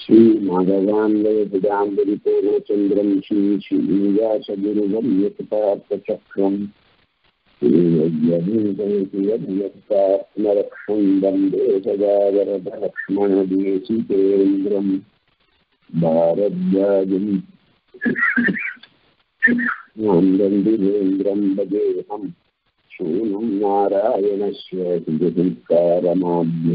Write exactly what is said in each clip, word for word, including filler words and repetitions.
श्रीमाधवान्वयपदाम्बरिपूर्णचन्द्रं श्रीश्रीनिवासगुरुवर्यकृपार्थचक्रं श्रीयज्ञात्मरक्षं वन्दे सदा वरदलक्ष्मणदेशिकेन्द्रं भारद्वाजं नन्दन्दिवेन्द्रं भजेऽहं शूनं नारायणस्य हितकारणमाभ्य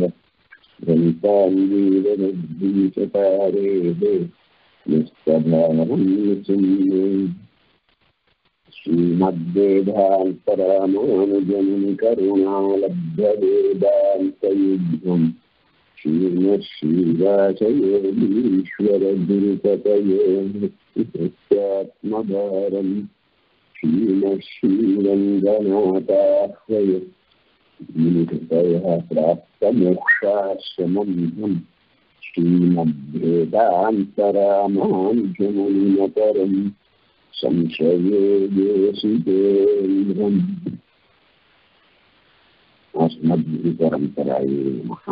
ग्रन्थान्वीरनिर्धीचकारेः निस्तभावं चिन्मे श्रीमद्वेदान्तरामानुजं करुणालब्धवेदान्तयुग्मं श्रीमश्रीवासयोगीश्वरगुरुपतये नित्यात्मभारम् श्रीमश्रीरङ्गनाथाह्वय विनिकृतयः प्राप्तमोक्षाश्रमं श्रीमद्वेदान्तरामानुजमुनिमपरं संशये देशिकेन्द्रम् अस्मद्गुरुपरम्परायै नमः.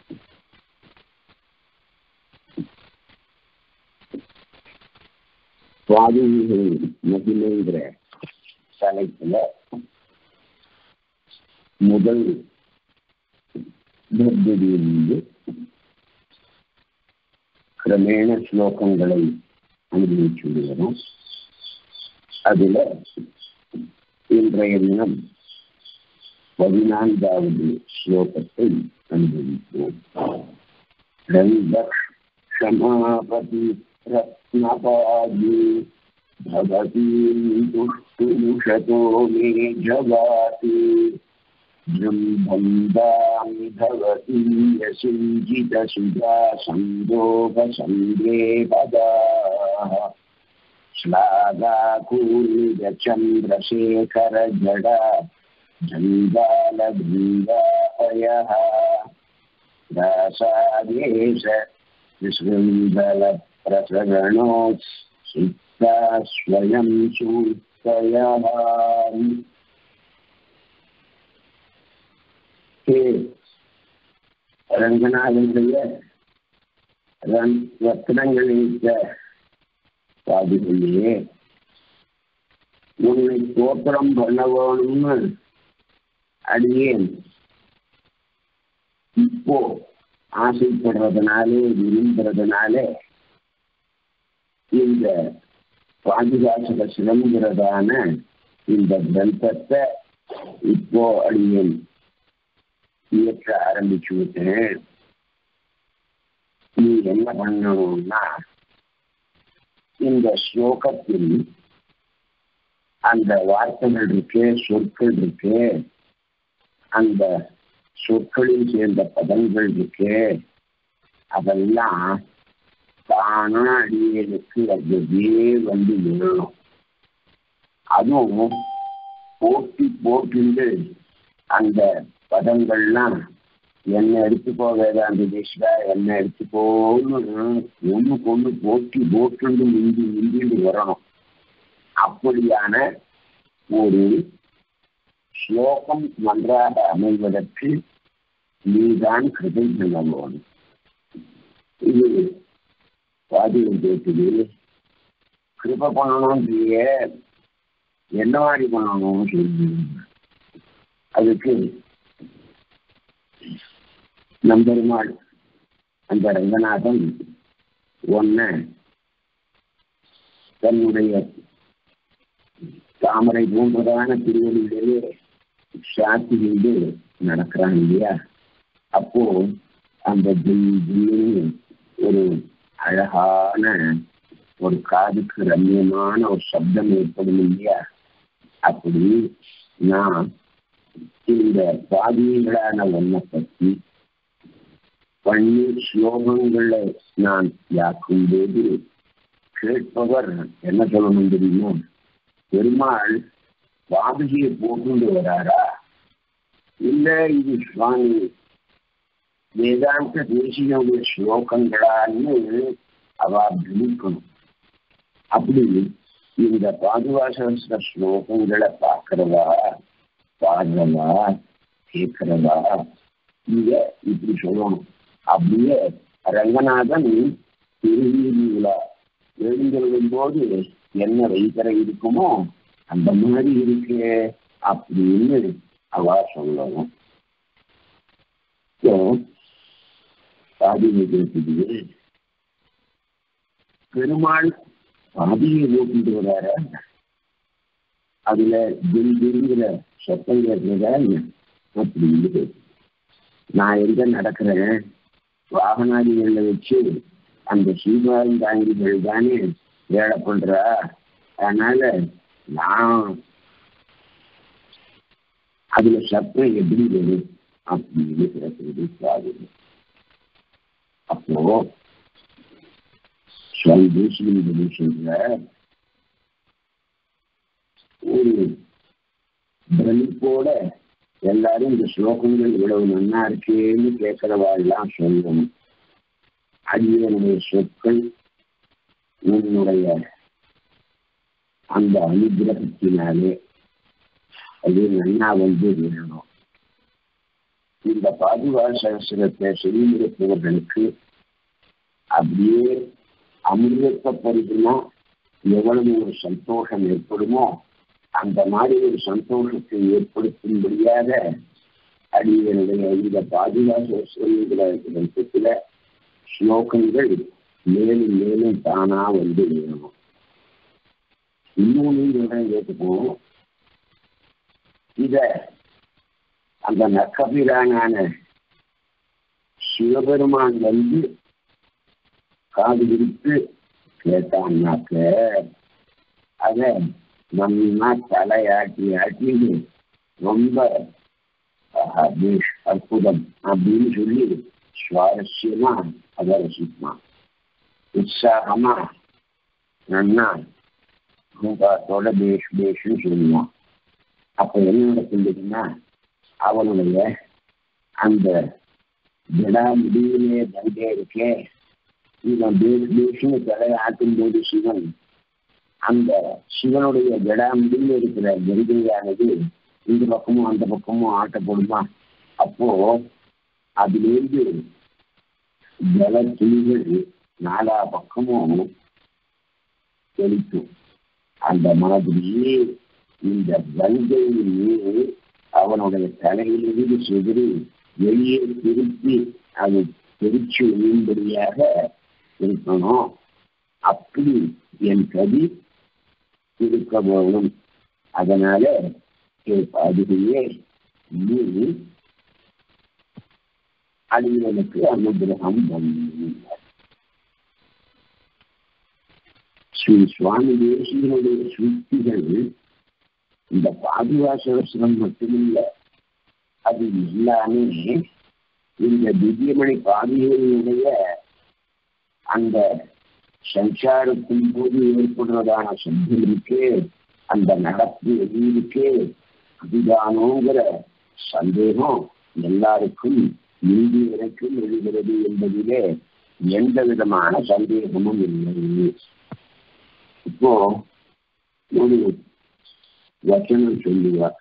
சுவாதிகள் மகிமைங்கிற தலைப்புல முதல் பகுதியிலிருந்து கிரமேண ஸ்லோகங்களை அனுபவிச்சு விடுகிறோம். அதுல இன்றைய தினம் பதினான்காவது ஸ்லோகத்தை அனுபவிப்போம். க்ஷமாபதி ரத்னபாதி பவதீம் துஷ்டுஷதோ மே ஜவாதி ஜம்பந்தாமி பவதி யசிஞ்சித சுதா சந்தோபசங்கே பதாஹ ஸ்லாகாகூலித சந்திரசேகர ஜடா ஜங்கால பிருந்தாபயஹ ராசாதேஷ விஸ்ருந்தல பிரசரணோஸ் சித்தா ஸ்வயம் சூத்தயஹ. ரங்கநாதனுடைய ரத்னங்களில் பாதிகளிலே உன்னை தோற்றம் பண்ண வேணும்னு அடியேன் இப்போ ஆசைப்படுறதுனாலே விரும்புறதுனாலே இந்த பாதுகாசக சிலம்புகிறதான இந்த கிரந்தத்தை இப்போ அடியேன் இயற்ற ஆரம்பிச்சு விட்டேன். நீ என்ன பண்ணணும்னா இந்த ஸ்லோகத்தில் அந்த வார்த்தைகள் இருக்கு, சொற்கள் இருக்கு, அந்த சொற்களில் சேர்ந்த பதங்கள் இருக்கு, அதெல்லாம் தானா அடியனுக்கு அதுவே வந்து விழணும். அதுவும் போட்டி போட்டு அந்த பதங்கள்லாம் என்ன எடுத்துக்கோ வேதாந்த தேசிகா என்ன எடுத்துக்கோன்னு ஒண்ணுக்கு ஒண்ணு போட்டி போட்டு மிந்தி மிந்திட்டு வரணும். அப்படியான ஒரு ஸ்லோகம் நன்றாக அமைவதற்கு நீதான் கிருபை பண்ணணும். இது பாதிகள் கேட்குது. கிருபை பண்ணணும் என்ன மாதிரி பண்ணணும்னு சொல்லி அதுக்கு நம்பெருமாள் அந்த ரங்கநாதன் ஒன்ன தன்னுடைய தாமரை போன்றதான திருவள்ளியிலேயே சாத்தி கொண்டு நடக்கிறான் இல்லையா? அப்போ அந்த ஒரு அழகான ஒரு காதுக்கு ரம்யமான ஒரு சப்தம் ஏற்படும் இல்லையா? அப்படி நான் இந்த பாதிகளான ஒன்றை பற்றி பண்ணி ஸ்லோகங்களை நான் யாக்கும் போது கேட்பவர் என்ன சொல்லணும் தெரியுமோ? பெருமாள் பாதுகையை போட்டு வராரா இல்ல இது சுவாமி வேதாந்த தேசிய ஸ்லோகங்களான்னு அவ கணிக்கணும். அப்படி இந்த பாதுகாச ஸ்லோகங்களை பார்க்கிறவா பாடுறவா கேட்கிறவா இங்க இப்படி சொல்லணும். அப்படியே ரங்கநாதன் திருவீதியில எழுந்திருக்கும் போது என்ன வைத்தரை இருக்குமோ அந்த மாதிரி இருக்கு அப்படின்னு அவ சொல்லணும். பாதியை கேட்குது, பெருமாள் பாதியை ஓட்டிட்டு வரார, அதுல திரிங்கிற சத்தம் கேட்கிறதா அப்படின்னு. நான் எங்க நடக்கிறேன், வாகனாதிகளை வச்சு அந்த சீபாரம் தாங்கிகள் தானே வேலை பண்றா, அதனால நான் அதுல சத்தம் எப்படி வரும் அப்படின்னு கேட்கறது காது. அப்போ சுவாமி தேசிகன் சொல்ற ஒரு பிரமிப்போட எல்லாரும் இந்த ஸ்லோகங்கள் இவ்வளவு நன்னா இருக்கேன்னு கேட்கிறவா எல்லாம் சொல்லணும். அடியனுடைய சொற்கள் உன்னுடைய அந்த அனுகிரகத்தினாலே அது நன்னா வந்து வேணும். இந்த பாதுகா சகசிரத்தை செய்திருப்பவர்களுக்கு அப்படியே அமிர்தத்தை பருகுனா எவ்வளவு ஒரு சந்தோஷம் ஏற்படுமோ அந்த மாதிரி ஒரு சந்தோஷத்தை ஏற்படுத்தும்படியாக அடியனுடைய இந்த பாதுகா சகசிரங்கிற கிரந்தத்துல ஸ்லோகங்கள் மேலும் மேலும் தானா வந்து வேணும். இன்னொன்னு சொல்றேன் கேட்டுப்போம். இத அந்த நக்கபிரானான சிவபெருமான் வந்து காது விரித்து கேட்டான்னாக்க அத நம்ம தலையாட்டி ஆட்டி ரொம்ப அற்புதம் அப்படின்னு சொல்லி சுவாரஸ்யமா அதை ரசிப்பான். உற்சாகமா நன்னா பூங்காத்தோட பேஷ் பேஷ்னு சொல்லுவான். அப்ப என்ன நடக்குதுன்னா அவனுடைய அந்த ஜடா முடிவிலே தண்டே இருக்கே, இவன் பேஷ் பேஷ்னு தலையை ஆட்டும் போது சிவன் அந்த சிவனுடைய ஜடா முடிவில் இருக்கிற கரிகையானது இந்த பக்கமும் அந்த பக்கமும் ஆட்டப்படுமா. அப்போ அதிலிருந்து ஜல துளிகள் நாலா பக்கமும் தெளிக்கும். அந்த மாதிரியே இந்த கங்கையின் நீர் அவனுடைய தலையிலிருந்து சிதறி வெளியே திருப்பி அது தெரிச்சு விழும்படியாக இருக்கணும். அப்படி என் கதி இருக்க வேணும். அதனால அதுவே நீ அடியனுக்கு அனுகிரகம் பண்ண. ஸ்ரீ சுவாமி தேசிகனுடைய சுத்திகள் இந்த பாதுகா சகசிரம் மட்டுமில்லை, அது எல்லாமே இந்த திவ்யமணி பாதிகளுடைய அந்த சஞ்சாரத்தின் போது ஏற்படுறதான சப்தங்களுக்கு அந்த நடப்பு எதிர்க்கு அதுதானோங்கிற சந்தேகம் எல்லாருக்கும் இந்தி வரைக்கும் எழுகிறது என்பதிலே எந்த விதமான சந்தேகமும் இல்லை. இப்போ ஒரு வச்சனம் சொல்லுவார்,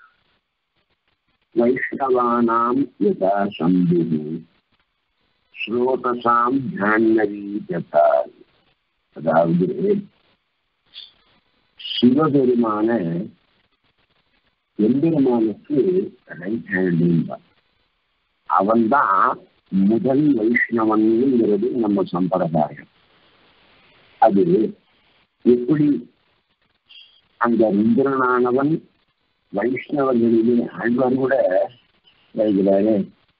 வைஷ்ணவானாம் யதா சம்பு ஸ்ரோதசாம் ஜான்னவி யதா. அதாவது சிவபெருமான எம்பெருமானுக்கு ரைட் ஹேண்ட், அவன் தான் முதல் வைஷ்ணவன்ங்கிறது நம்ம சம்பிரதாயம். அது எப்படி அந்த ருத்ரனானவன் வைஷ்ணவர்களிலே ஆழ்வாரோட வைகிறாரு,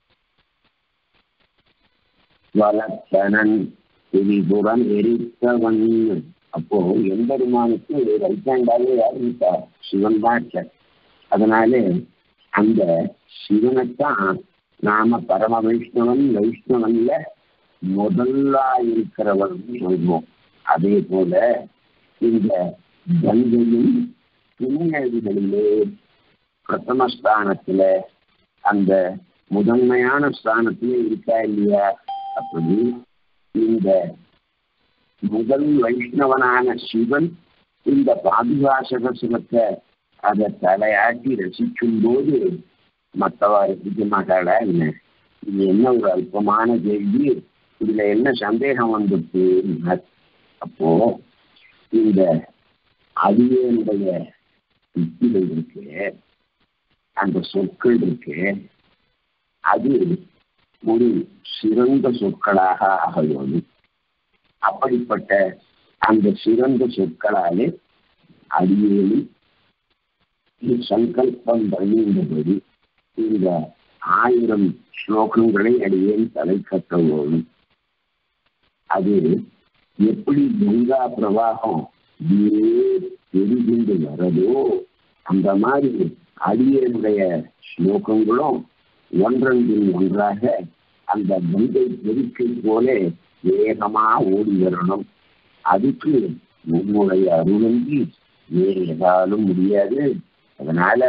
வளத்தனன் திரிபுரன் எரித்தவன். அப்போ எம்பெருமானுக்கு ரைட்டாண்டாவே அறிவித்தார் சிவன் தான். அதனால அந்த சிவனைத்தான் நாம பரம வைஷ்ணவன் வைஷ்ணவன்ல முதல்லா இருக்கிறவன் சொல்வோம். அதே போல இந்த கங்கையும் துணையழிகளிலே பிரதமஸ்தானத்துல அந்த முதன்மையான ஸ்தானத்துல இருக்கா இல்லையா? அப்படி இந்த முதல் வைஷ்ணவனான சிவன் இந்த பாதுகா சகசிரத்தை அதை தலையாட்டி ரசிக்கும் போது மற்றவா ரசிக்க மாட்டாளா என்ன? இது என்ன ஒரு அல்பமான கேள்வி. இதுல என்ன சந்தேகம் வந்துட்டு? அப்போ இந்த அடியனுடைய யுக்திகள் இருக்கு, அந்த சொற்கள் இருக்கு, அது ஒரு சிறந்த சொற்களாக ஆக வேண்டும். அப்படிப்பட்ட அந்த சிறந்த சொற்களாலே அடியேனும் சங்கல்பம் பண்ணியிருந்தபடி இந்த ஆயிரம் ஸ்லோகங்களை அடியேன் தலை கட்ட வேணும். அது எப்படி கங்கா பிரவாகம் தெரிந்து வரதோ அந்த மாதிரி அடியனுடைய ஸ்லோகங்களும் ஒன்றன்பின் ஒன்றாக அந்த கங்கை பெருக்கை போல வேகமா ஓடி வரணும். அதுக்கு உன்னுடைய அருளங்கி வேறு எதாலும் முடியாது. அதனால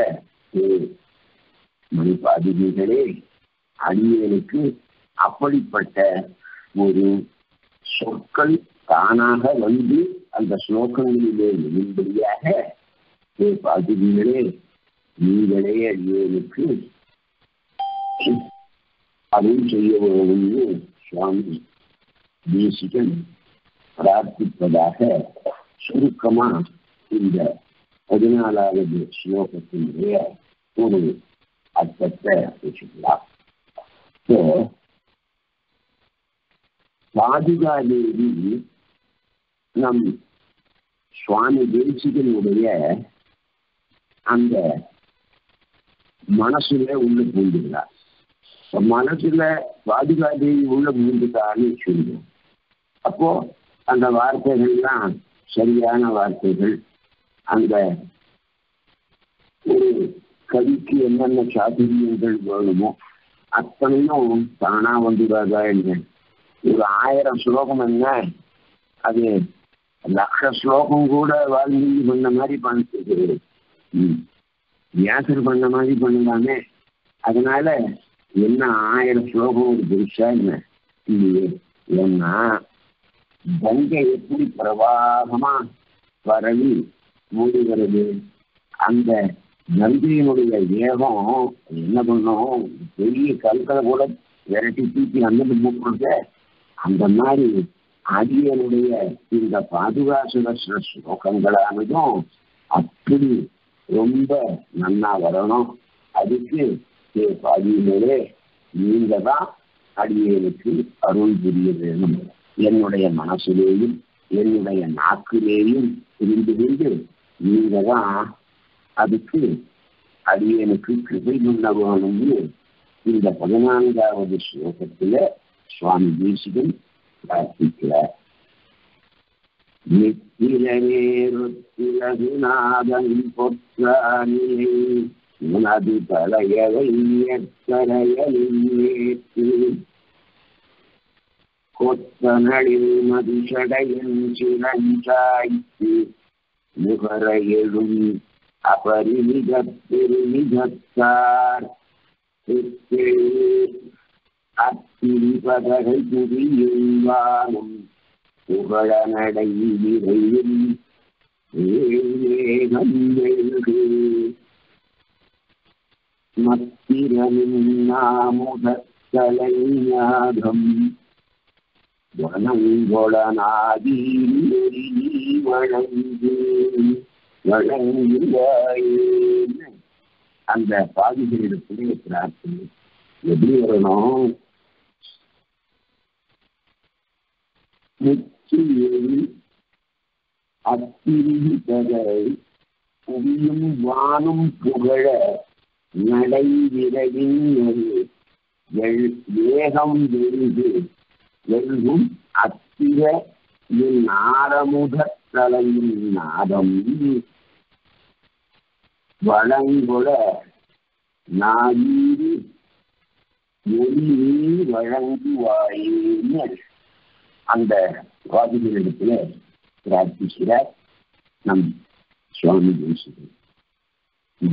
மணிப்பாதிகளே, அடியனுக்கு அப்படிப்பட்ட ஒரு சொற்கள் தானாக வந்து அந்த ஸ்லோகங்களிலே எழும்படியாக பாதிகளே நீங்களே அடியனுக்கு அருள் செய்ய வேணும்னு சுவாமி தேசிகன் பிரார்த்திப்பதாக சுருக்கமா இந்த பதினாலாவது ஸ்லோகத்தினுடைய ஒரு அர்த்தத்தை வச்சுக்கலாம். பாதுகாதேவி நம் சுவாமி தேசிகனுடைய அந்த மனசுல உள்ள பூந்துகிறார். மனசுல பாதுகாதேவி உள்ள பூந்துட்டான்னு சொல்லுவோம். அப்போ அந்த வார்த்தைகள்லாம் சரியான வார்த்தைகள். அந்த ஒரு கவிக்கு என்னென்ன சாதுரியங்கள் வேணுமோ அத்தனையும் தானா வந்துடாதா என்ன? ஒரு ஆயிரம் ஸ்லோகம் என்ன, அது லட்ச ஸ்லோகம் கூட வால்மீகி பண்ண மாதிரி பண்ணிட்டு வியாசர் பண்ண மாதிரி பண்ணலாமே. அதனால என்ன ஆயிரம் ஸ்லோகம் ஒரு பெருசா என்ன இல்லையே. ஏன்னா கங்கை எப்படி பிரவாகமா பரவி மூடுகிறது, அந்த கங்கையினுடைய வேகம் என்ன பண்ணும், பெரிய கற்களை கூட விரட்டி தூக்கி அங்கிட்டு போட்டு அந்த மாதிரி அடியனுடைய இந்த பாதுகாசுர ஸ்லோகங்களானதும் அப்படி ரொம்ப நன்னா வரணும். அதுக்கு பாதியிலே நீங்க தான் அடியனுக்கு அருள் புரிய வேணும். என்னுடைய மனசிலேயும் என்னுடைய நாக்கிலேயும் இருந்து கொண்டு நீங்க தான் அதுக்கு அடியனுக்கு கிருபை பண்ண வேணும்னு இந்த பதினான்காவது ஸ்லோகத்துல சுவாமி தேசிகன் பிரார்த்திக்கிறார். நித்திரநேருத்திரகுநாதன் பொற்றானிலே உனது தலையவை ஏற்கரையேற்று கொத்தனளில் மதிஷடையின் சிறஞ்சாய்த்து முகர எழும் அபரிமித பெருமிதத்தார் அத்திரிபதகை புரியும் வானும் புகழ நடை விரைவில் மத்திரமின் நாமுதலை ஞாகம் வனங்கொளநாதி வழங்கு வழங்குவாயே. அந்த பாதிகளிடத்திலே பிரார்த்தனை எப்படி வரணும்? அத்திரிபதை புவியும் வானும் புகழ நடை விரைவின் வேகம் வெறுது வெல்கும் அத்திர நாரமுத தலையின் நாதம் வளங்கொள நாயீரு மொழி வழங்குவாயே. அந்த வாதிகளிடத்துல பிரார்த்திக்கிறார் நம் சுவாமி தேசிகன். இந்த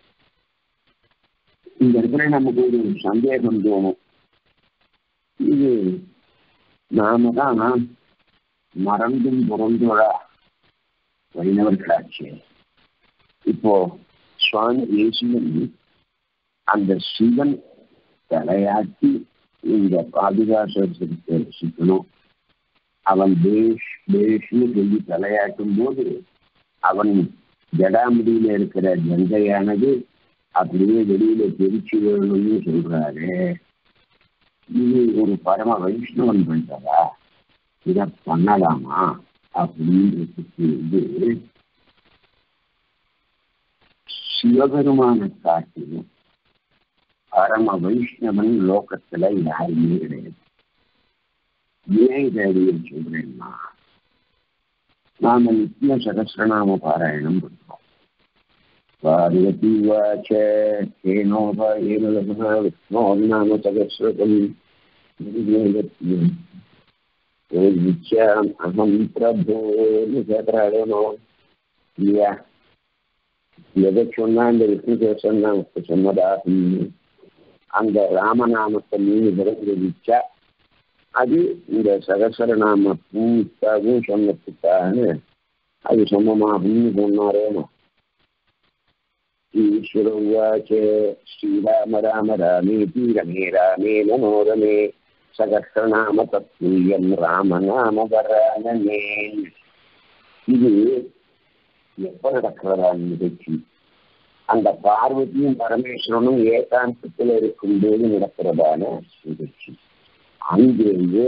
இந்த இடத்துல நமக்கு ஒரு சந்தேகம் தோணும். இது நாம தான் மறந்தும் புறந்தோழா வைணவர்களாச்சு. இப்போ சுவாமி தேசிகன் அந்த சிவன் தலையாட்டி இந்த பாதுகாசத்தை ரசிக்கணும். அவன் பேஷ் பேஷ்னு சொல்லி தலையாட்டும் போது அவன் ஜடாமுடியில இருக்கிற கங்கையானது அப்படியே வெளியில தெரிச்சு வேணும்னு சொல்றாரு. இது ஒரு பரம வைஷ்ணவன் பண்றதா? இத பண்ணலாமா அப்படின்றதுக்கு இது சிவபெருமான காட்டிலும் பரம வைஷ்ணவன் லோகத்துல யாருமே கிடையாது. ஏன் இதை சொல்றேன்னா, நாம நித்திய சகஸ்ரநாம பாராயணம் பண்றோம். பார்வதி வாச்ச ஏனோபாயேனோநாம சகஸ்ரதம் அகம் பிரபோன்னு கேட்கறாடணும் இல்லையா? எதை சொன்னா இந்த விஷ்ணு சகஸ்ரநாமத்தை சொன்னதாகும். அந்த ராமநாமத்தை நீங்க விரைச்சா அது இந்த சகஸ்ரநாம பூமிக்காகவும் சொன்னதுக்காக அது சொன்னமாகும்னு சொன்னாரேனோ. ஈஸ்வரவாச்சே ஸ்ரீராம ராம ராமேதி ரமே ராமே மனோரமே சகஸ்ரநாம தத்துல்யம் ராமநாம வரானமே. இது எப்ப நடக்கிறதா நிகழ்ச்சி? அந்த பார்வதியும் பரமேஸ்வரனும் ஏகாந்தத்தில் இருக்கும்போது நடக்கிறதான நிகழ்ச்சி. அங்கேயே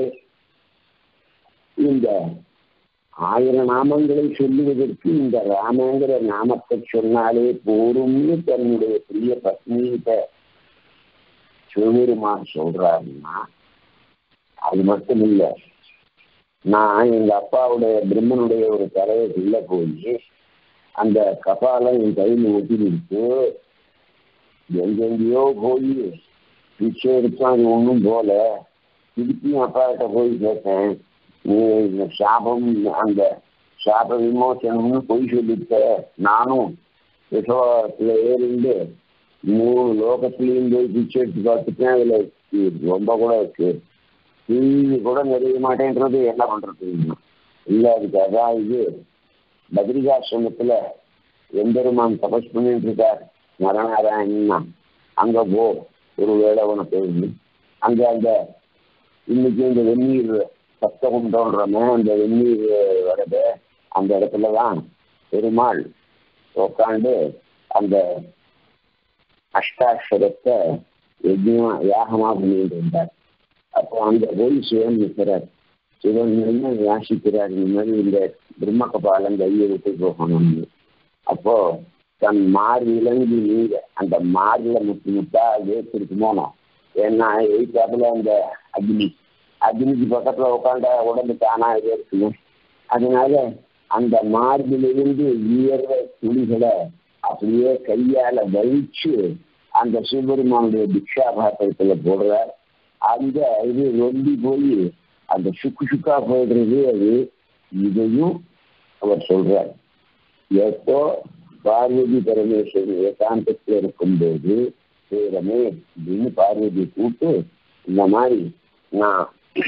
இந்த ஆயிரம் நாமங்களை சொல்லுவதற்கு இந்த ராமங்கிற நாமத்தை சொன்னாலே போரும்னு தன்னுடைய பிரிய பத்னியிட்ட சிவபெருமான் சொல்றாருன்னா, அது மட்டும் இல்லை, நான் எங்க அப்பாவுடைய பிரம்மனுடைய ஒரு தலைவருக்குள்ள போய் அந்த கபாலம் என் கையில் ஒட்டிருக்கு, எங்கெங்கயோ போய் பிச்சை எடுத்தான், அது ஒன்றும் போல. திருப்பியும் அப்பாட்ட போய் கேட்டேன், நீ சாபம் அந்த சாப விமோசனம்னு போய் சொல்லிட்ட. நானும் யசோத்துல ஏறிண்டு மூணு லோகத்திலையும் போய் பிச்சை எடுத்து பார்த்துட்டேன். அதுல ரொம்ப கூட இருக்கு, டிவி கூட நிறைய மாட்டேன்றது. என்ன பண்றது? இல்லை, அதுக்கு அதான் இது பத்ரிகாசிரமத்துல எம்பெருமான் தபஸ் பண்ணிட்டு இருக்கார் நரநாராயணா, அங்க போ, ஒரு வேளை உனக்கு அங்க அந்த இன்னைக்கு இந்த வெந்நீர் சப்தகுண்டோன்றமே அந்த வெந்நீர் வரது அந்த இடத்துலதான் பெருமாள் உட்காந்து அந்த அஷ்டாட்சரத்தை யஜ்ஞமா யாகமா பண்ணிட்டு இருந்தார். அப்போ அங்க போய் சிவன் நிற்கிறார். சிவன் என்ன யாசிக்கிறார், இந்த மாதிரி இந்த பிரம்ம கபாலம் கையை விட்டு போகணும்னு. அப்போ தன் மாறு இலங்கி நீங்க அந்த மாறுல முத்து முட்டா வேச்சிருக்குமோனோ, ஏன்னா எய்தாப்புல அந்த அக்னி அக்னிக்கு பக்கத்துல உட்காண்டா உடம்பு தானா இது இருக்குங்க. அதனால அந்த மார்பிலிருந்து உயர்ற துளிகளை அப்படியே கையால வலிச்சு அந்த சிவபெருமானுடைய திக்ஷா பாத்திரத்துல போடுறார். அந்த இது ரொம்பி போய் அந்த சுக்கு சுக்கா போயிடுறது. அது இதையும் அவர் சொல்றார். எப்போ பார்வதி பரமேஸ்வரன் ஏகாந்தத்தில் இருக்கும்போது சேரமே அப்படின்னு பார்வதி கூப்பிட்டு, இந்த மாதிரி நான்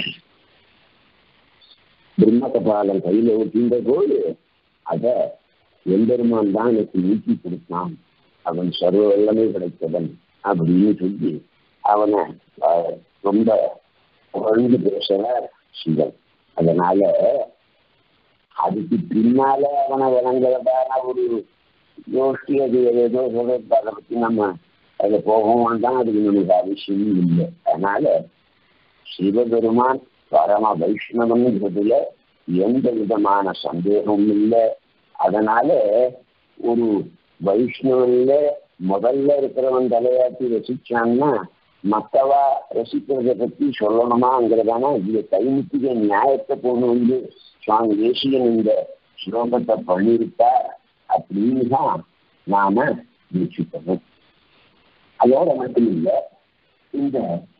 பிரம்ம கபாலம் கையில ஊட்டின்ற போது அத எம்பெருமான் தான் எனக்கு நீக்கி கொடுத்தான், அவன் சர்வ வல்லமை கிடைத்தவன் அப்படின்னு சொல்லி அவனை ரொம்ப புகழ்ந்து பேசுறார் சிவன். அதனால அதுக்கு பின்னால அவனை விளங்குறதான ஒரு யோசி அது ஏதோ சொல்றது, அதை பத்தி நம்ம அதில் போகவும் தான், அதுக்கு நமக்கு அவசியமும் இல்லை. அதனால சிவபெருமான் பரம வைஷ்ணவன்கிறதுல எந்த விதமான சந்தேகமும் இல்லை. அதனால ஒரு வைஷ்ணவன்ல முதல்ல இருக்கிறவன் தலையாட்டி ரசிச்சான்னா மற்றவா ரசிக்கிறத பத்தி சொல்லணுமாங்கிறதான இந்த கைமுத்திக நியாயத்தை கொண்டு வந்து சுவாமி தேசிகன் இந்த ஸ்லோகத்தை பண்ணியிருக்கார் அப்படின்னு தான் நாம நிச்சயிக்கணும். அதோட மட்டும் இல்லை, இந்த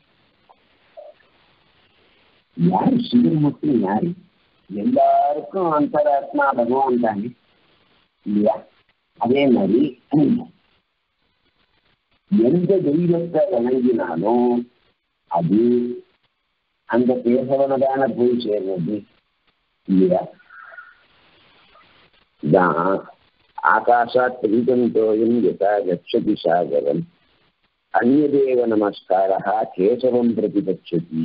யாரு சிவன் மட்டும் யாரு, எல்லாருக்கும் அந்தராத்மா பகவான் தானே இல்லையா? அதே மாதிரி எந்த தெய்வத்தை வணங்கினாலும் அது அந்த பேசவனதான போய் சேர்றது இல்லையா? தான் ஆகாஷாத் பிரீதம் தோயும் யதா கச்சதி சாகரம் அந்நியதேவ நமஸ்காரா கேசவம் பிரதிபட்சதி.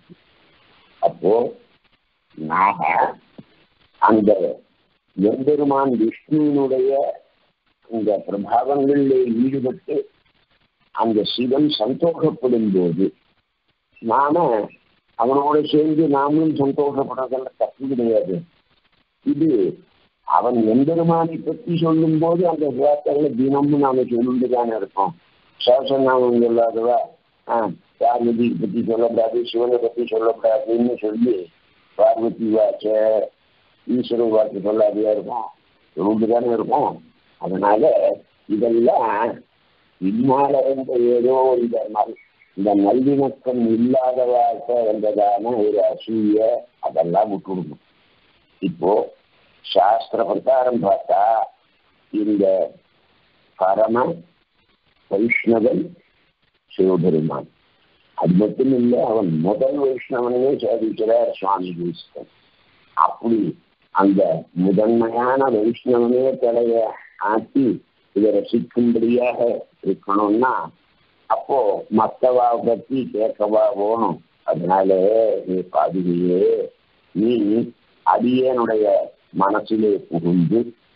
அப்போ நாம அந்த எம்பெருமான் விஷ்ணுவினுடைய அந்த பிரபாவங்களிலே ஈடுபட்டு அந்த சிவன் சந்தோஷப்படும் போது நாம அவனோட சேர்ந்து நாமளும் சந்தோஷப்படுறதெல்லாம் தப்பு கிடையாது. இது அவன் எம்பெருமானை பற்றி சொல்லும் போது அந்த வார்த்தைகளை தினமும் நாம சொல்லிட்டுதானே இருக்கோம். சாசனாமம் சொல்லாதவா ஆஹ் பார்வதி பற்றி சொல்லக்கூடாது, சிவனை பற்றி சொல்லக்கூடாதுன்னு சொல்லி பார்வதி வாச்ச ஈஸ்வரன் வார்த்தை சொல்லாதையா இருக்கும், சொல்லிட்டுதானே இருக்கும். அதனால இதெல்லாம் இன்னால இருந்த ஏதோ இந்த நல் இந்த நல்லிணக்கம் இல்லாத வார்த்தை என்பதான ஒரு அசூய அதெல்லாம் விட்டுடணும். இப்போ சாஸ்திர பிரகாரம் பார்த்தா இந்த பரம வைஷ்ணவன் சிவபெருமான். அது மட்டும் இல்லை, அவன் முதல் வைஷ்ணவனையே சாதிக்கிறார் சுவாமி தேசிகன். அப்படி அந்த முதன்மையான வைஷ்ணவனே தலைய ஆட்டி இதை ரசிக்கும்படியாக இருக்கணும்னா அப்போ மத்தவா பற்றி கேட்கவா போகணும். அதனால நீ பாதிரியே நீ அடியனுடைய மனசிலே புகுந்து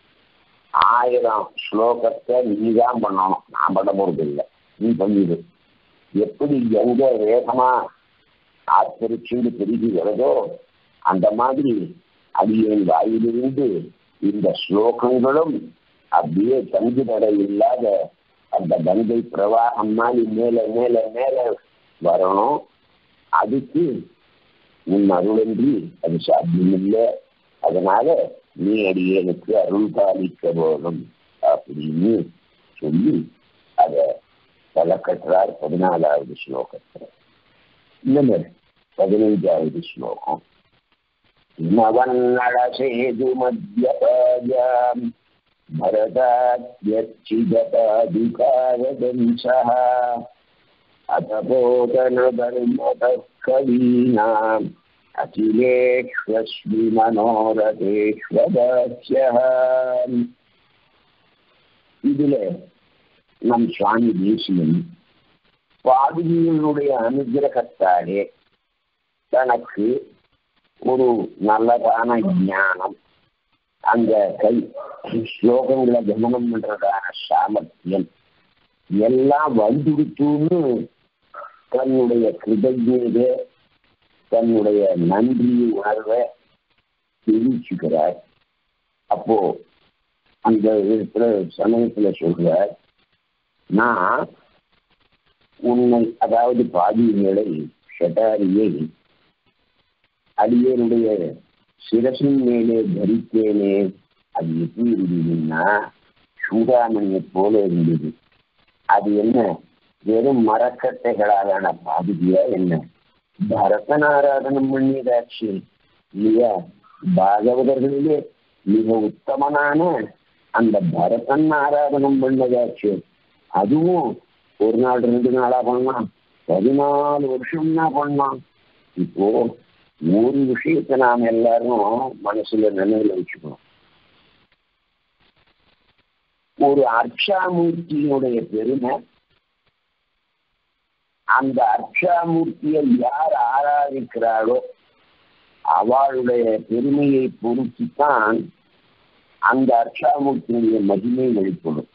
ஆயிரம் ஸ்லோகத்தை நீதான் பண்ணணும், நான் பண்ண போறது இல்லை, நீ பண்ணிடு. எப்படி எங்க வேகமா ஆச்சரிச்சுண்டு பெருகிறதோ அந்த மாதிரி அடியன் வாயிலிருந்து இந்த ஸ்லோகங்களும் அப்படியே தங்கு தடை இல்லாத அந்த கங்கை பிரவாகம் மாதிரி மேல மேல மேல வரணும். அதுக்கு உன் அருளன்றி அது சாத்தியம் இல்லை. அதனால நீ அடியனுக்கு அருள் பாலிக்க போதும் அப்படின்னு சொல்லி அதை தலைக்கட்டுறார். பதினாலாவது ஸ்லோகத்தில் இந்த பதினைஞ்சாவது ஸ்லோகம் நவன்னடசேது மத்யபாயாம் பரதாத்யச்சிதபாதுகாரதம்சஹ அதபோதனதர்மதः கவீனாம் அகிலேஷ்வஸ்மி மனோரதேஷ்வதாஸ்யஹ. இதுல நம் சுவாமி தேசிகன் பாதுகையினுடைய அனுகிரகத்தாலே தனக்கு ஒரு நல்லதான ஞானம், அந்த கை ஸ்லோகங்களை கவனம் பண்றதான சாமர்த்தியம் எல்லாம் வந்துடுத்துன்னு தன்னுடைய கிருதஜ்ஞதை தன்னுடைய நன்றி உணர்வை தெரிவிச்சுக்கிறார். அப்போ அந்த இருக்கிற சமயத்துல சொல்றார், நான் உன்னை அதாவது பாதிகளை ஷட்டாரியை அடியனுடைய சிரசின் மேலே தரித்தேனே. அது எப்படி இருந்ததுன்னா சூடாமணியை போல இருந்தது. அது என்ன வெறும் மரக்கட்டைகளாலான பாதுகையா என்ன? பரதன் ஆராதனம் பண்ணியதாச்சு இல்லையா? பாகவதர்களிலே மிக உத்தமனான அந்த பரதன் ஆராதனம் பண்ணதாச்சு. அதுவும் ஒரு நாள் ரெண்டு நாளா பண்ணலாம், பதினாலு வருஷம்னா பண்ணலாம். இப்போ ஒரு விஷயத்தை நாம் எல்லாரும் மனசுல நினைவுல வச்சுக்கணும். ஒரு அர்ச்சாமூர்த்தியினுடைய பெருமை, அந்த அர்ச்சாமூர்த்தியை யார் ஆராதிக்கிறாளோ அவளுடைய பெருமையை பொறுத்துத்தான் அந்த அர்ச்சாமூர்த்தியினுடைய மகிமை வெளிப்படும்.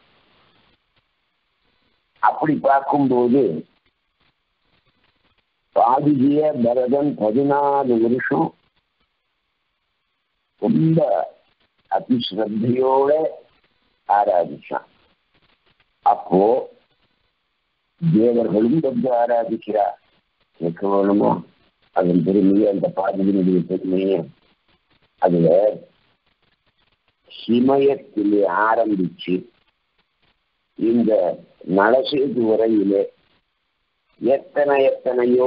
அப்படி பார்க்கும்போது பாதுகிய பரதன் பதினாலு வருஷம் ரொம்ப அதிஸ்ரத்தையோட ஆராதிச்சான். அப்போ தேவர்களும் வந்து ஆராதிக்கிறார். கேட்க வேணுமோ அதன் பெருமையை, அந்த பாதுகினுடைய பெருமையை. அதுல சிமயத்திலே ஆரம்பிச்சு இந்த நலசேது வரையிலே எத்தனை எத்தனையோ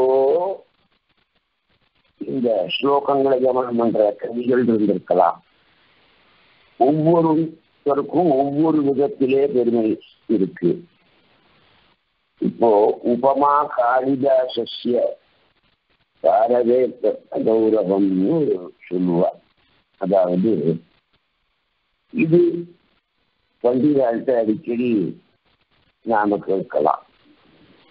இந்த ஸ்லோகங்களை கவனம் பண்ற கவிகள் இருந்திருக்கலாம். ஒவ்வொருத்தருக்கும் ஒவ்வொரு விதத்திலே பெருமை இருக்கு. இப்போ உபமா காளிதாசஸ்ய பாரவேத கௌரவம்னு சொல்லுவார். அதாவது இது பண்டிகால்கிட்ட அடிக்கடி நாம கேட்கலாம்.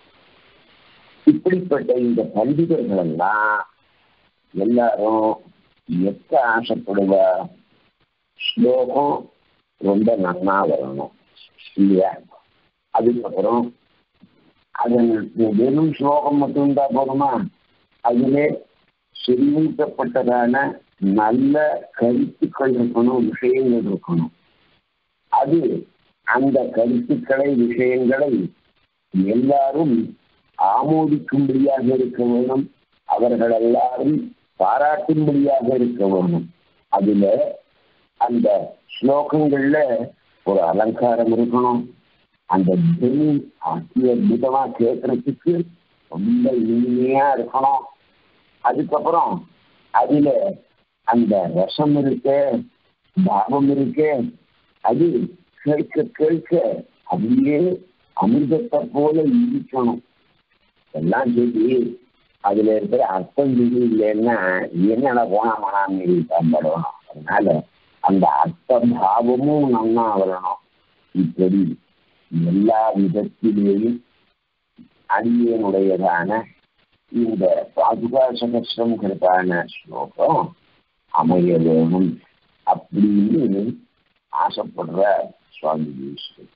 இப்படிப்பட்ட இந்த பண்டிதர்கள் எல்லாம் எல்லாரும் எக்க ஆசைப்படுவா, ஸ்லோகம் ரொம்ப நன்னா வரணும் இல்லையா? அதுக்கப்புறம் அதன் வெறும் ஸ்லோகம் மட்டும் இருந்தா போதுமா? அதிலே செறிவூட்டப்பட்டதான நல்ல கருத்துக்கள் இருக்கணும், விஷயங்கள் இருக்கணும். அது அந்த கருத்துக்களை விஷயங்களை எல்லாரும் ஆமோதிக்கும்படியாக இருக்க வேணும், அவர்கள் எல்லாரும் பாராட்டும்படியாக இருக்க வேணும். அதுல அந்த ஸ்லோகங்கள்ல ஒரு அலங்காரம் இருக்கணும், அந்த துணி அதி அற்புதமா கேட்கறதுக்கு ரொம்ப இனிமையா இருக்கணும். அதுக்கப்புறம் அதுல அந்த ரசம் இருக்க, பாவம் இருக்க, அது கேட்க கேட்க அப்படியே அமிர்தத்தை போல இருக்கணும். எல்லாம் சரி, அதுல இருக்கிற அர்த்தம் இல்லைன்னா என்னென்ன போனாமனான்னு பயன்படணும். அதனால அந்த அர்த்த பாவமும் நன்னா வரணும். இப்படி எல்லா விதத்திலேயும் அடியனுடையதான இந்த பாதுகா சகஸ்ரங்கிறதான ஸ்லோகம் அமைய வேணும் அப்படின்னு ஆசைப்படுற சுவாமி தேசிகன்.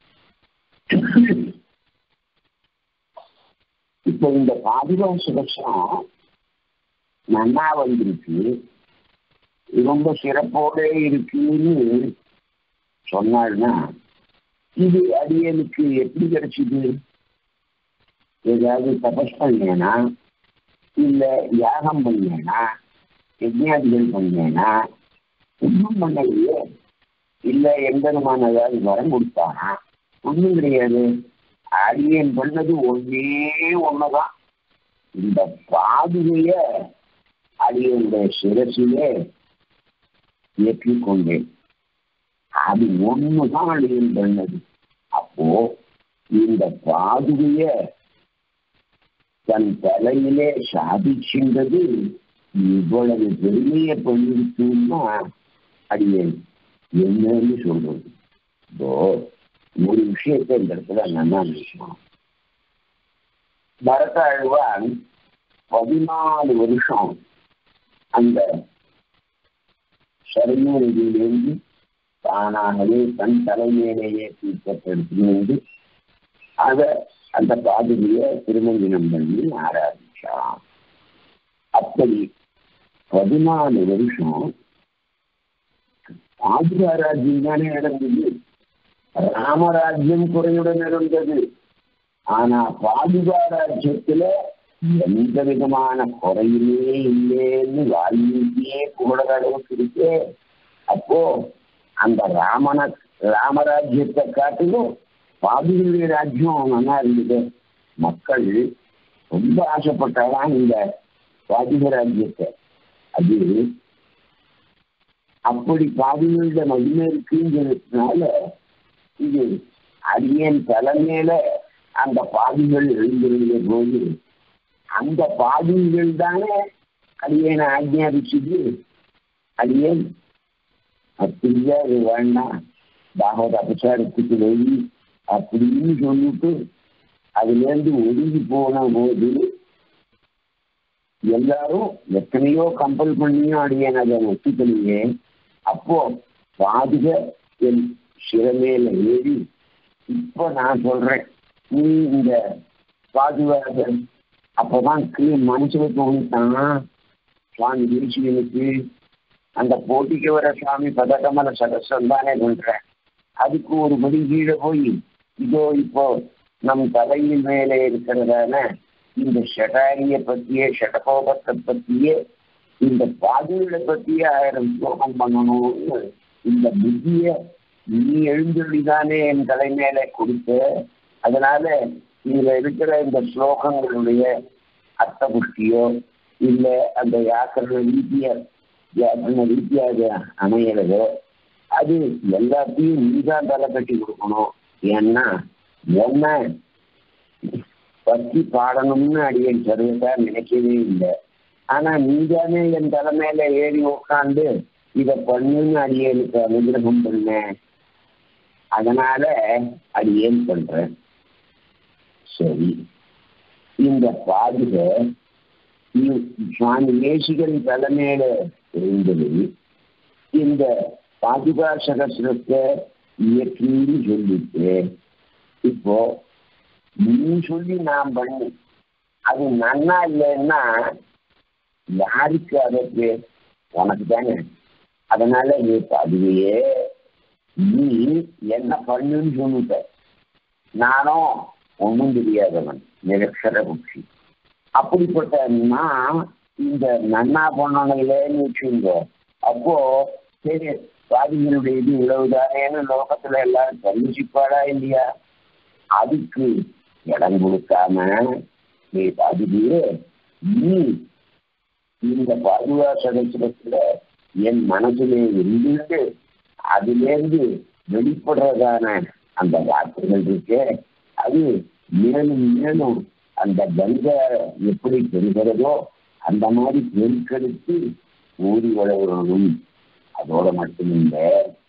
இப்போ இந்த பாதுகா சகஸ்ரம் நன்னா வந்திருக்கு, ரொம்ப சிறப்போட இருக்குன்னு சொன்னாள்னா இது அடியனுக்கு எப்படி கிடைச்சிது? ஏதாவது தபஸ் பண்ணேனா, இல்ல யாகம் பண்ணேனா, யஜ்ஞாதிகள் பண்ணேனா? ஒன்றும் பண்ணலையே. இல்ல எந்த விதமான ஏதாவது வரம் கொடுத்தானா? ஒன்றும் கிடையாது. அடியன் பண்ணது ஒன்னே ஒண்ணுதான், இந்த பாதுகைய அடியனுடைய சிரசிலே ஏற்றிக்கொண்டேன். அது ஒண்ணுதான் அடியன் பண்ணது. அப்போ இந்த பாதுகைய தன் தலையிலே சாதிக்கின்றது இவ்வளவு பெருமையை பண்ணிருக்குன்னா அடியேன் என்னன்னு சொல்றது. இப்போ ஒரு விஷயத்தை இந்த இடத்துல நல்லா நினைக்கணும். பரதாழ்வான் பதினாலு வருஷம் அந்த சரண்ய நிதியிலிருந்து தானாகவே தன் தலைமையிலேயே தீர்க்கப்படுத்தி அத அந்த பாதுகைய திருமஞ்சனம் பண்ணி ஆராதிச்சான். அப்படி பதினாலு வருஷம் பாதுகா ராஜ்யம் தானே நடந்தது. ராமராஜ்யம் குறையுடன் இருந்தது. ஆனா பாதுகா ராஜ்யத்துல எந்த விதமான குறையுமே இல்லைன்னு வால்மீகியே புகழ அளவுக்கு இருக்கு. அப்போ அந்த ராமன ராமராஜ்யத்தை காட்டிலும் பாதுகையுடைய ராஜ்யம் நல்லா இருந்தது. மக்கள் ரொம்ப ஆசைப்பட்டாதான் இந்த பாதுகை ராஜ்யத்தை. அது அப்படி பாதுகையோட மகிமை இருக்குங்கிறதுனால இது அடியன் தலைமையில அந்த பாதுகள் எழுந்திருந்த போது அந்த பாதுகள் தானே அடியனை ஆஜ்ஞாபிச்சது. அடியன் அப்படியா அது வேண்டாம், பாகவத அபசாரத்துக்கு வெளி அப்படின்னு சொல்லிட்டு அதுல இருந்து ஒதுங்கி போன போது எல்லாரும் எத்தனையோ கம்பல் பண்ணியும் அடியன் அதை ஒத்துக்கலையே. அப்போ பாதுகை என் சிறமேல ஏறி இப்ப நான் சொல்றேன், நீ இந்த பாதுகாத அப்பதான் மனசுல தோணித்தான் சுவாமி தேசிகனுக்கு அந்த போட்டிக்கு வர சுவாமி பதக்கமல சகஸ்ரம் தானே பண்றேன். அதுக்கு ஒரு படி கீழே போய் இதோ இப்போ நம் தலையின் மேலே இருக்கிறதான இந்த ஷடாரிய பத்தியே ஷடகோபத்தை பத்தியே இந்த பாதுகளை பத்தியே ஆயிரம் ஸ்லோகம் பண்ணணும்னு இந்த புத்திய நீ எழுந்தொழிதானே என் தலை மேலே கொடுத்த. அதனால இதுல இருக்கிற இந்த ஸ்லோகங்களுடைய அர்த்த புஷ்டியோ இல்ல அந்த வியாக்கரண ரீதிய வியாக்கரண ரீதியாக அமைகிறதோ அது எல்லாத்தையும் நீதான் தலை கட்டி கொடுக்கணும். ஏன்னா என்ன பத்தி பாடணும்னு அடியன் சர்வதா நினைக்கவே இல்லை. ஆனா நீதானே என் தலைமையில ஏறி உட்காந்து இதை பண்ணுன்னு அடியனுக்கு அனுகிரகம் பண்ண. அதனால அடியேன் பண்றேன். சரி, இந்த பாதுகை சுவாமி தேசிகன் தலைமையில இருந்தது. இந்த பாதுகா சகசிரத்தை இயற்றின்னு சொல்லிட்டு இப்போ நீ சொல்லி நான் பண்ணி அது நன்னா இல்லைன்னா யாருக்கு அதற்கு உனக்கு தானே. அதனால நீ அதுவே நீ என்ன பண்ணுன்னு சொல்லிட்ட. நானும் ஒன்றும் தெரியாதவன், நிரக்ஷர புக்ஷி. அப்படிப்பட்ட நான் இந்த நன்னா பண்ணலைன்னு வச்சுங்க. அப்போ சரி சுவாதிகளுடைய இது இவ்வளவுதானேன்னு லோகத்துல எல்லாரும் தெரிஞ்சுப்பாடா இல்லையா? அதுக்கு இடம் கொடுக்காம நீ அதுவே நீ இந்த பாதுகா சகசிரத்துல என் மனசுலே இருந்துட்டு அதிலேருந்து வெளிப்படுறதான அந்த வார்த்தைகள் இருக்கே, அது மேலும் மேலும் அந்த கங்கை எப்படி பெறுகிறதோ அந்த மாதிரி பெருக்கெடுத்து ஊறி வளரணும். அதோட மட்டுமில்லை,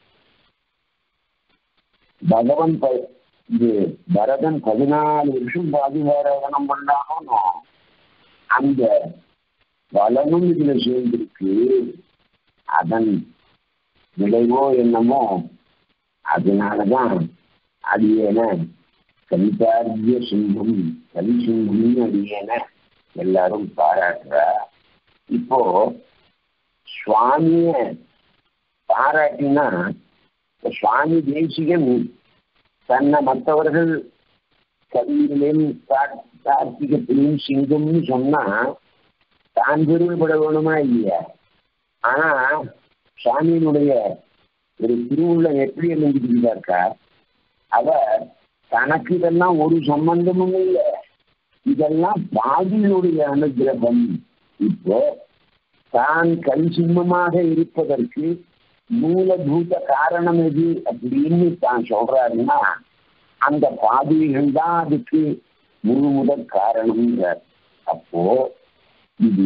பகவன் இது பரதன் பதினாலு வருஷம் பாதுகாரணம் பண்ணாலும் அந்த பலனும் இதுல சேர்ந்திருக்கு. அதன் விளைவோ என்னமோ அதனாலதான் அடியேன கவிதார்ய சிங்கம் கவி சிங்கம்னு அடியேன எல்லாரும் பாராட்டுறா. இப்போ சுவாமிய பாராட்டினா சுவாமி தேசிகன் தன்னை மற்றவர்கள் கவியிலும் கார்த்திகத்திலையும் சிங்கம்னு சொன்னா தான் பெருமைப்பட வேணுமா இல்லையா? ஆனா சுவாமியினுடைய ஒரு திருவுள்ள எப்படி எழுதிருக்காருக்கா, அவர் தனக்கு இதெல்லாம் ஒரு சம்பந்தமும் இல்லை, இதெல்லாம் பாதியினுடைய அனுகிரகம். இப்போ தான் கல் சிம்மமாக இருப்பதற்கு மூலபூத காரணம் எது அப்படின்னு தான் சொல்றாருன்னா அந்த பாதிகள் தான் அதுக்கு முழு முதல் காரணம்ங்கிறார். அப்போ இது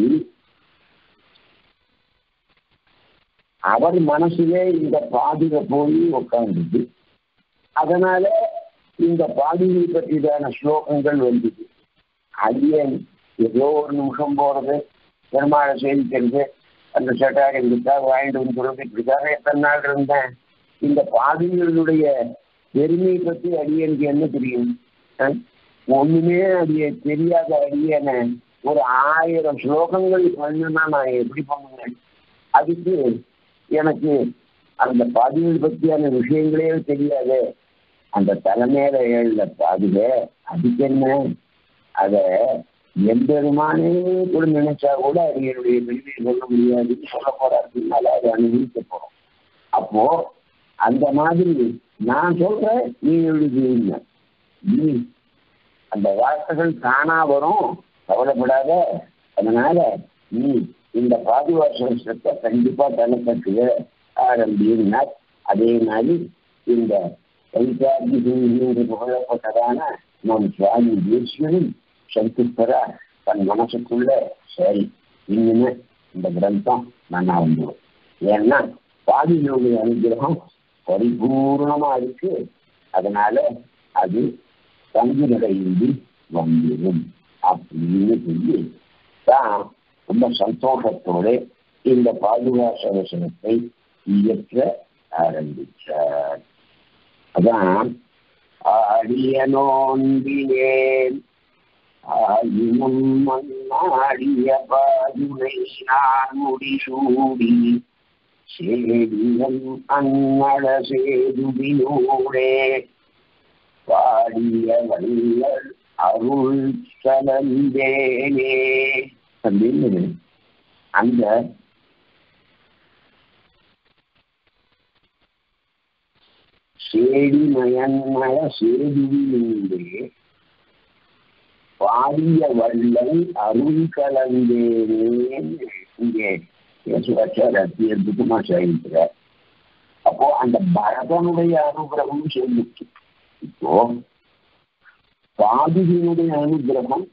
அவர் மனசுலே இந்த பாதிகை போய் உட்கார்ந்துது. அதனால இந்த பாதிகை பற்றிதான ஸ்லோகங்கள் வந்தது. அடியன் ஏதோ ஒரு நிமிஷம் போறது, பெருமாளை சேமிக்கிறது, அந்த சட்டாக இருக்கா வாங்கிட்டு வந்து சொல்றதுக்காக எத்தனை நாள் இருந்தேன். இந்த பாதிகளுடைய பெருமையை பற்றி அடியனுக்கு என்ன தெரியும்? ஒண்ணுமே அடிய தெரியாத அடியன ஒரு ஆயிரம் ஸ்லோகங்கள் பண்ணுன்னா நான் எப்படி பண்ணுவேன்? அதுக்கு எனக்கு அந்த பாதிகள் பற்றியான விஷயங்களே தெரியாது. அந்த தலைமையில ஏழுல பாதிகை அதுக்கு என்ன, அத எம்பெருமானே கூட நினைச்சா கூட அடியனுடைய பெருமையை சொல்ல முடியாதுன்னு சொல்ல போறாருனால அதை அனுபவிக்க போறோம். அப்போ அந்த மாதிரி நான் சொல்றேன், நீ எழுதுவீங்க. நீ அந்த வார்த்தைகள் தானா வரும், கவலைப்படாத. அதனால நீ இந்த பாதுகாசத்தை கண்டிப்பா தலைப்பட்டுக ஆரம்பினார். அதே மாதிரி இந்த கைதாகி புகழப்பட்டதான நம் சுவாமி தேசியனும் சந்துப்பரா தன் மனசுக்குள்ள சரி இன்னுமே இந்த கிரந்தம் நல்லா வந்துடும். ஏன்னா பாதிகளுடைய அனுகிரகம் பரிபூர்ணமா இருக்கு. அதனால அது தங்குநிலையின்றி வந்துடும் அப்படின்னு சொல்லி தான் ரொம்ப சந்தோஷத்தோட இந்த பாதுகா சகசனத்தை இயற்ற ஆரம்பித்தார். அதான் ஆடிய நோன்பினேன் ஆயினும் மண்ணாடிய பாதுனை நான் முடிசூடி சேடியம் அன்னட சேதுவினூடே பாடிய வல்லல் அருள் சலந்தேனே அப்படின்னு அந்த சேடிமயன்மய சேதுவினூடே பாடிய வல்லல் அருள் கலந்தேனே இங்கே அற்புதமா செய்கிறார். அப்போ அந்த பரதனுடைய அனுகிரகம் சொல்லிச்சு. இப்போ பாதுகையினுடைய அனுகிரகம்,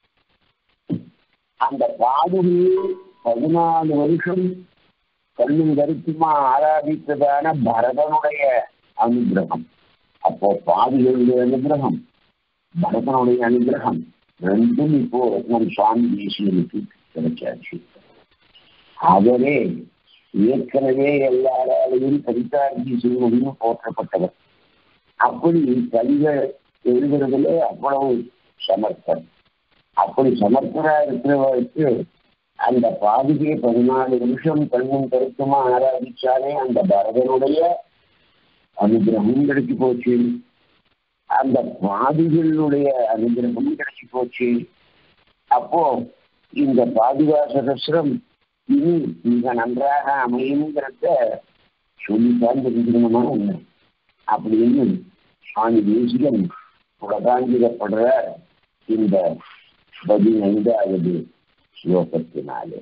அந்த பாதுகையை பதினாலு வருஷம் கண்ணும் கருத்துமா ஆராதித்ததான பரதனுடைய அனுகிரகம். அப்போ பாதுகையுடைய அனுகிரகம், பரதனுடைய அனுகிரகம் ரெண்டும் இப்போ நம் சுவாமி தேசியனுக்கு கிடைச்சாச்சு. அவரே ஏற்கனவே எல்லாராலையும் கவிதார்த்தி செய்வதையும் போற்றப்பட்டவர். அப்படி கவிதை எழுதுறதுல அவ்வளவு சமர்த்தம். அப்படி சமர்த்தரா இருக்கிறவருக்கு அந்த பாதிகை பதினாலு நிமிஷம் கண்ணும் கருத்துமா ஆராதிச்சாலே அந்த பரதனுடைய அனுகிரகமும் கிடைச்சி போச்சு, அந்த பாதிகளுடைய அனுகிரகமும் கிடைச்சி போச்சு. அப்போ இந்த பாதுகா சகஸ்ரம் இனி மிக நன்றாக அமையுங்கிறத சொல்லித்தான் தெரிஞ்சுக்கணுமா என்ன அப்படின்னு சுவாமி தேசிகன் புலகாஞ்சிக்கப்படுற இந்த பதினைந்தாவது ஸ்லோகத்தினாலே.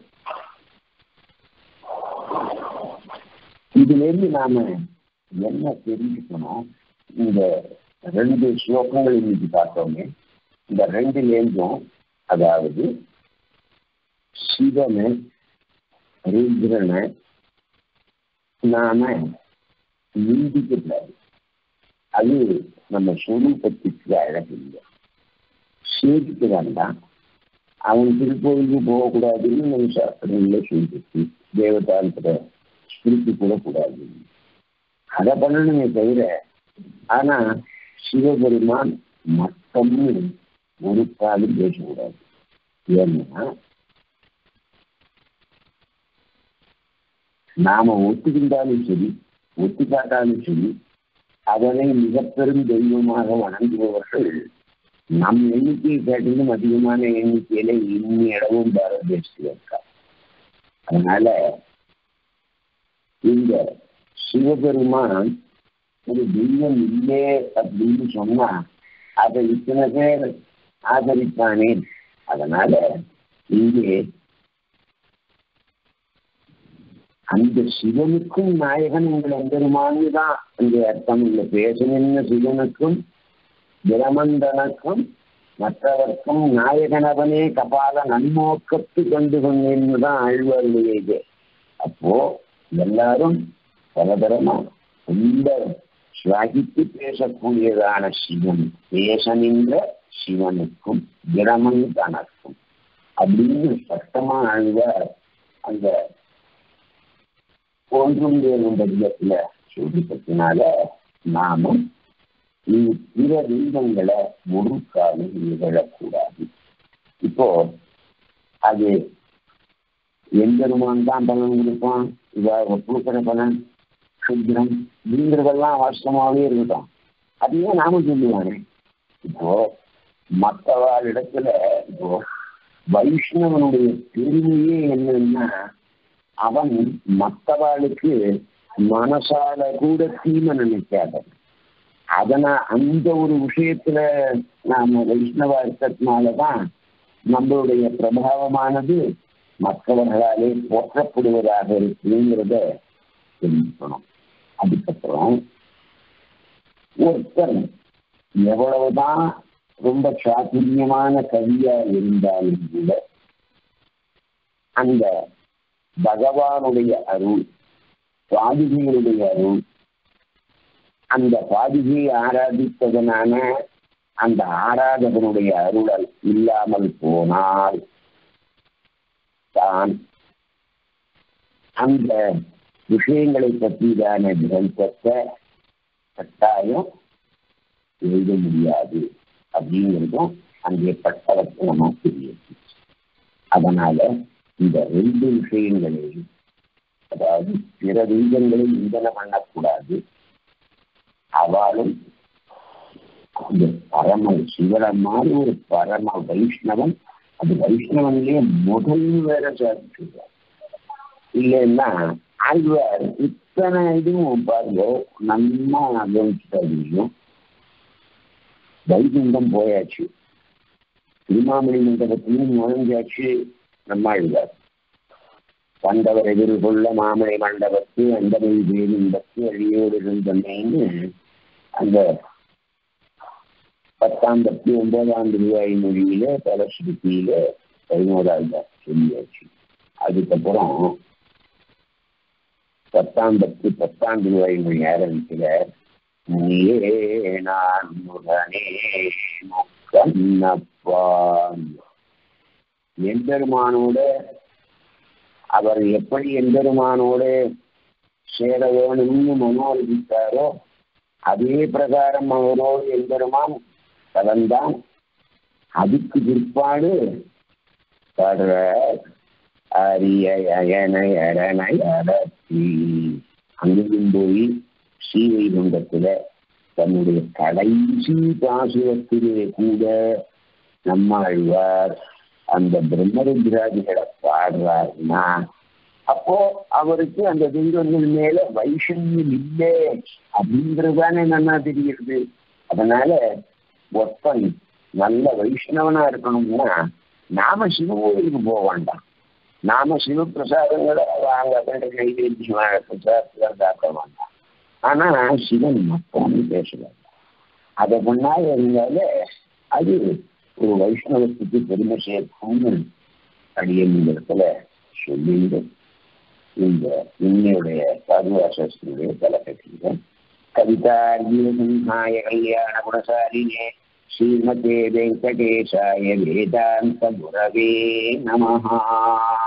இதுல இருந்து நாம என்ன தெரிஞ்சுக்கணும்? இந்த ரெண்டு ஸ்லோகங்கள் இன்னைக்கு பார்த்தோமே, இந்த ரெண்டுலேருந்தும் அதாவது சிவனை ருத்ரனை நாம நீந்திக்கூடாது. அது நம்ம சொரூபத்துக்கு அழகில்லை. சேர்த்துக்கு வேண்டாம். அவன் திருக்கோயிலுக்கு போகக்கூடாதுன்னு நம்ம சாஸ்திரங்கள சொல்லிட்டு தேவதாந்திர திருப்பி கூடக்கூடாது. அதை பண்ணணுமே தவிர ஆனா சிவபெருமான் மட்டம்னு ஒரு காலம் பேசக்கூடாது. ஏன்னா நாம ஒத்துக்கின்றாலும் சரி ஒத்துக்காட்டாலும் சரி அதனை மிக பெரும் தெய்வமாக வணங்குபவர்கள் நம் எண்ணிக்கையை காட்டிலும் அதிகமான எண்ணிக்கையில இன்னி இடமும் பாரத தேசத்தில் இருக்கா. அதனால இந்த சிவபெருமான் ஒரு தெய்வம் இல்லை அப்படின்னு சொன்னா அதை இத்தனை பேர் ஆதரிப்பானே. அதனால இங்கே அந்த சிவனுக்கும் நாயகன் உங்கள் எம்பெருமானு தான் அந்த அர்த்தம். இல்லை பேசணும்னு சிவனுக்கும் பிரமந்தனுக்கும் மற்றவர்க்கும் நாயகனவனே கபால நன்மோக்கத்து கண்டு கொண்டேன்னு தான் ஆழ்வாருடைய இது. அப்போ எல்லாரும் பலதரமா ரொம்ப ஸ்வாகித்து பேசக்கூடியதான சிவன் பேசனின்ற சிவனுக்கும் பிரமன் தனக்கும் அப்படின்னு சட்டமா ஆழ்வார் அந்த ஒன்றும் வேணும் பதிலத்துல சொல்லிப்பட்டினால நாமும் பிற தெய்வங்களை ஒரு காலம் நிகழக்கூடாது. இப்போ அது எம்பெருமான் தான் பலன் கொடுப்பான், இவ கொடுக்கிற பலன் சுத்திரம் அப்படிங்கிறதெல்லாம் வாஸ்தமாவே இருக்கட்டும். அதையே நாமும் சொல்லுவானே. இப்போ மற்றவாள் இடத்துல இப்போ வைஷ்ணவனுடைய பெருமையே என்னன்னா அவன் மற்றவாளுக்கு மனசால கூட தீமை நினைக்காத. அதனா அந்த ஒரு விஷயத்துல நாம வைஷ்ணவ இருக்கிறதுனாலதான் நம்மளுடைய பிரபாவமானது மற்றவர்களாலே போற்றப்படுவதாக இருக்குங்கிறத தெரிஞ்சுக்கணும். அதுக்கப்புறம் ஒருத்தன் எவ்வளவுதான் ரொம்ப சாதுரியமான கவியா இருந்தாலும் கூட அந்த பகவானுடைய அருள் பாதுகையுடைய அருள் அந்த பாதுகையை ஆராதிப்பதனான அந்த ஆராதகனுடைய அருளல் இல்லாமல் போனால் தான் அந்த விஷயங்களை பற்றிதான கிரந்தத்தை கட்டாயம் எழுத முடியாது அப்படிங்கிறதும் அங்கே பட்டவர்க்கு நம்ம தெரியுது. அதனால இந்த ரெண்டு விஷயங்களையும் அதாவது பிற தெய்வங்களை இந்தன பண்ணக்கூடாது. அவளும் அந்த பரம சிவன மாதிரி ஒரு பரம வைஷ்ணவன், அது வைஷ்ணவன்லயே முதல் வேற சாதிச்சுருவார். இல்லைன்னா ஆழ்வார் இத்தனை இதுவும் பாருங்க நம்ம கவனிச்சுட்டாதையும் வைகுண்டம் போயாச்சு, திருமாமணி மண்டபத்திலும் நுழைஞ்சாச்சு. நம்ம ஆழ்வார் பண்டவர் எதிர்கொள்ள மாமலை மண்டபத்து அண்டமை வேலின்பத்து அழியோடு இருந்தமைன்னு அந்த பத்தாம் பத்து ஒன்பதாம் ரூபாய் மொழியில பலஸ்ருதியில பதினோராவது சொல்லியாச்சு. அதுக்கப்புறம் பத்தாம் பத்து பத்தாம் ரூபாய் மொழி ஆரம்பிக்கிற முனியே நான் முகனே மொக்க கண்ணப்பா எம்பெருமானோட அவர் எப்படி எம்பெருமானோடு சேர வேணும்னு மனோரதித்தாரோ அதே பிரகாரம் அவரோடு எம்பெருமான் கலந்தான். அதுக்கு பிற்பாடு படுற அங்கேயும் போய் ஸ்ரீவைகுண்டத்துல தன்னுடைய கடைசி பாசுரத்திலே கூட நம்மாழ்வார் அந்த பிரம்மருத்ராதிகளை பாடுறாருன்னா அப்போ அவருக்கு அந்த தெய்வங்கள் மேல வைஷமியம் இல்லை அப்படின்றதுதானே நல்லா தெரிகிறது. அதனால ஒருத்தன் நல்ல வைஷ்ணவனா இருக்கணும்னா நாம சிவகோயிலுக்கு போக வேண்டாம். நாம சிவபிரசாதங்களை அங்க நைவேத்தியமான பிரசாதத்துல சாப்பிட வேண்டாம். ஆனா சிவன் மொத்தம்னு பேச வேண்டாம். அதை முன்னால இருந்தாலே அது ஒரு வைஷ்ணவத்துக்கு பெருமை சேர்க்கும்னு அடியன் இந்த இடத்துல சொல்லிட்டு இந்த இன்னையுடைய சாதுவாசனுடைய தலைக்கட்டீங்க. கவிதார்ஜுனாய கல்யாண குணசாலினே ஸ்ரீமதே வெங்கடேசாய வேதாந்த குரவே நமஹா.